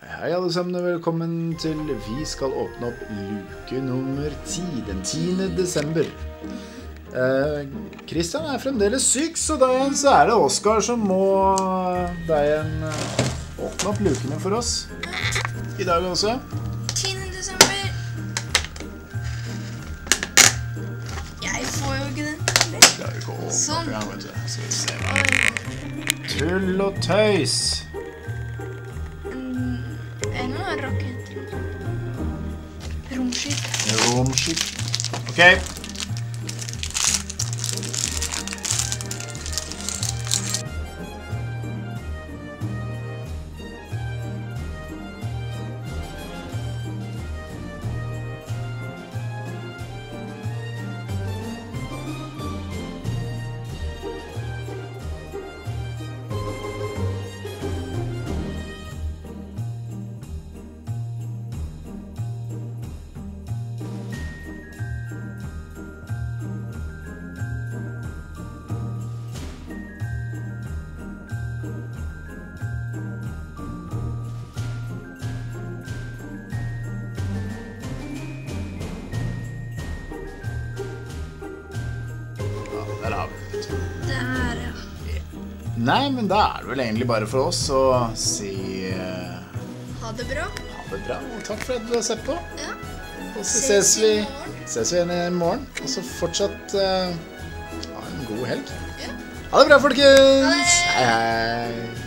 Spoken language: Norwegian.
Hei alle sammen og velkommen til Vi skal åpne opp luke nummer 10, den 10. desember. Kristian er fremdeles syk, så da er det Oskar som må åpne opp lukene for oss. I dag også. 10. desember. Jeg får jo ikke den. Skal vi gå opp Sånn. opp, ja, vet du. Skal vi se hva. Tull og tøys. Noen raketter. Romskip. Romskip. Ok. Der har vi det. Der, ja. Nei, men da er det vel egentlig bare for oss å si Ha det bra. ha det bra, og takk for at du har sett på. Ja. Og så Ses i ses vi igjen i morgen, og så fortsatt ha en god helg. Ja. Ha det bra, folkens! Ha det! Hei, hei!